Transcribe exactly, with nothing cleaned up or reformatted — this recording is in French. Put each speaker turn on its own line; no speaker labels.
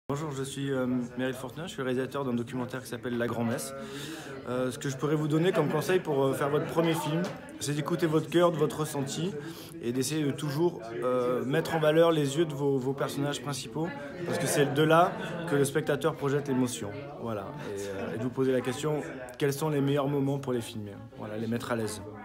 Bonjour, je suis euh, Meryl Fortner, je suis réalisateur d'un documentaire qui s'appelle La Grand-Messe. Euh, ce que je pourrais vous donner comme conseil pour euh, faire votre premier film, c'est d'écouter votre cœur, de votre ressenti et d'essayer de toujours euh, mettre en valeur les yeux de vos, vos personnages principaux parce que c'est de là que le spectateur projette l'émotion. Voilà. Et, euh, et de vous poser la question, quels sont les meilleurs moments pour les filmer? Voilà, les mettre à l'aise.